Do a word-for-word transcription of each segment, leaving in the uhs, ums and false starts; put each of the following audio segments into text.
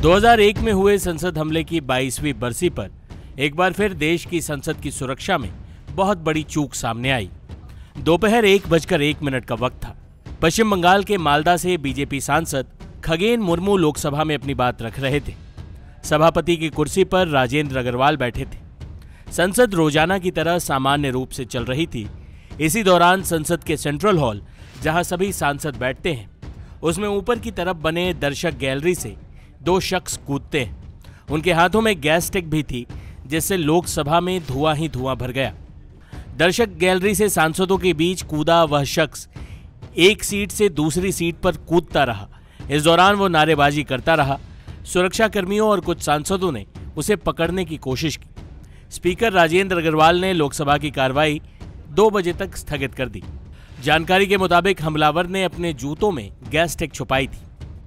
दो हज़ार एक में हुए संसद हमले की बाईसवीं बरसी पर एक बार फिर देश की संसद की सुरक्षा में बहुत बड़ी चूक सामने आई। दोपहर एक बजकर एक मिनट का वक्त था। पश्चिम बंगाल के मालदा से बीजेपी सांसद खगेन मुर्मू लोकसभा में अपनी बात रख रहे थे। सभापति की कुर्सी पर राजेंद्र अग्रवाल बैठे थे। संसद रोजाना की तरह सामान्य रूप से चल रही थी। इसी दौरान संसद के सेंट्रल हॉल, जहां सभी सांसद बैठते हैं, उसमें ऊपर की तरफ बने दर्शक गैलरी से दो शख्स कूदते हैं। उनके हाथों में गैस स्टिक भी थी, जिससे लोकसभा में धुआं ही धुआं भर गया। दर्शक गैलरी से सांसदों के बीच कूदा वह शख्स एक सीट से दूसरी सीट पर कूदता रहा। इस दौरान वो नारेबाजी करता रहा। सुरक्षा कर्मियों और कुछ सांसदों ने उसे पकड़ने की कोशिश की। स्पीकर राजेंद्र अग्रवाल ने लोकसभा की कार्रवाई दो बजे तक स्थगित कर दी। जानकारी के मुताबिक हमलावर ने अपने जूतों में गैस स्टिक छुपाई थी।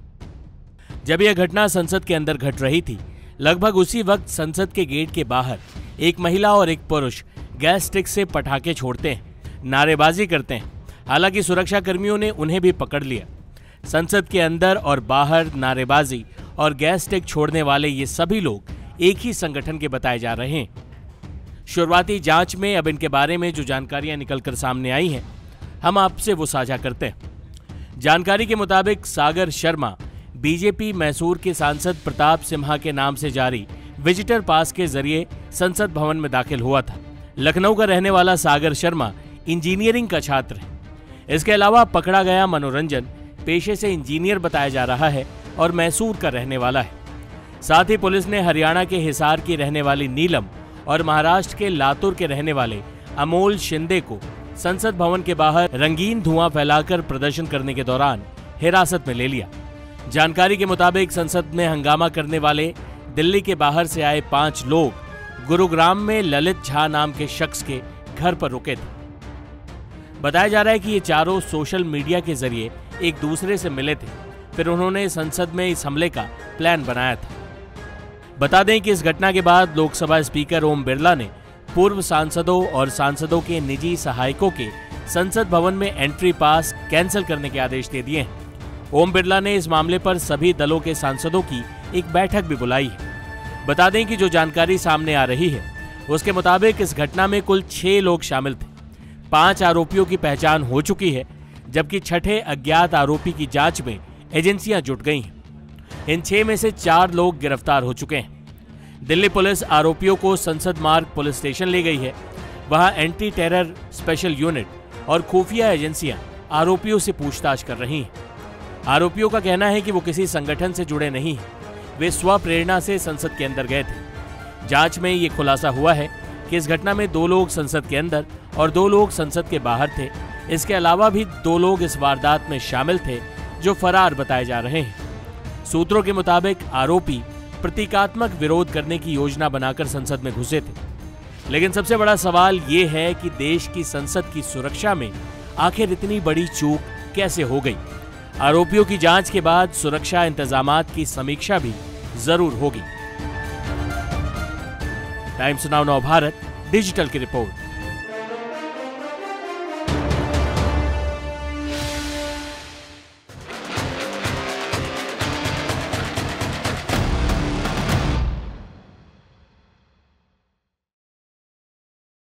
जब यह घटना संसद के अंदर घट रही थी, लगभग उसी वक्त संसद के गेट के बाहर एक महिला और एक पुरुष गैस स्टिक से पटाखे छोड़ते हैं, नारेबाजी करते हैं। हालांकि सुरक्षा कर्मियों ने उन्हें भी पकड़ लिया। संसद के अंदर और बाहर नारेबाजी और गैस स्टिक छोड़ने वाले ये सभी लोग एक ही संगठन के बताए जा रहे हैं। शुरुआती जांच में अब इनके बारे में जो जानकारियां निकलकर सामने आई हैं, हम आपसे वो साझा करते हैं। जानकारी के मुताबिक सागर शर्मा बीजेपी मैसूर के सांसद प्रताप सिम्हा के नाम से जारी विजिटर पास के जरिए संसद भवन में दाखिल हुआ था। लखनऊ का रहने वाला सागर शर्मा इंजीनियरिंग का छात्र है। इसके अलावा पकड़ा गया मनोरंजन पेशे से इंजीनियर बताया जा रहा है और मैसूर का रहने वाला है। साथ ही पुलिस ने हरियाणा के हिसार की रहने वाली नीलम और महाराष्ट्र के लातूर के रहने वाले अमोल शिंदे को संसद भवन के बाहर रंगीन धुआं फैलाकर प्रदर्शन करने के दौरान हिरासत में ले लिया। जानकारी के मुताबिक संसद में हंगामा करने वाले दिल्ली के बाहर से आए पांच लोग गुरुग्राम में ललित झा नाम के शख्स के घर पर रुके थे। बताया जा रहा है कि ये चारों सोशल मीडिया के जरिए एक दूसरे से मिले थे, फिर उन्होंने संसद में इस हमले का प्लान बनाया था। बता दें कि इस घटना के बाद लोकसभा स्पीकर ओम बिरला ने पूर्व सांसदों और सांसदों के निजी सहायकों के संसद भवन में एंट्री पास कैंसिल करने के आदेश दे दिए हैं। ओम बिरला ने इस मामले पर सभी दलों के सांसदों की एक बैठक भी बुलाई है। बता दें कि जो जानकारी सामने आ रही है, उसके मुताबिक इस घटना में कुल छह लोग शामिल थे। पांच आरोपियों की पहचान हो चुकी है, जबकि छठे अज्ञात आरोपी की जांच में एजेंसियां जुट गई हैं। इन छह में से चार लोग गिरफ्तार हो चुके हैं। दिल्ली पुलिस आरोपियों को संसद मार्ग पुलिस स्टेशन ले गई है। वहां एंटी टेरर स्पेशल यूनिट और खुफिया एजेंसियां आरोपियों से पूछताछ कर रही हैं। आरोपियों का कहना है कि वो किसी संगठन से जुड़े नहीं हैं, वे स्वप्रेरणा से संसद के अंदर गए थे। जांच में ये खुलासा हुआ है कि इस घटना में दो लोग संसद के अंदर और दो लोग संसद के बाहर थे। इसके अलावा भी दो लोग इस वारदात में शामिल थे, जो फरार बताए जा रहे हैं। सूत्रों के मुताबिक आरोपी प्रतीकात्मक विरोध करने की योजना बनाकर संसद में घुसे थे। लेकिन सबसे बड़ा सवाल ये है कि देश की संसद की सुरक्षा में आखिर इतनी बड़ी चूक कैसे हो गई। आरोपियों की जांच के बाद सुरक्षा इंतजामात की समीक्षा भी जरूर होगी। टाइम्स नाउ नव भारत डिजिटल की रिपोर्ट।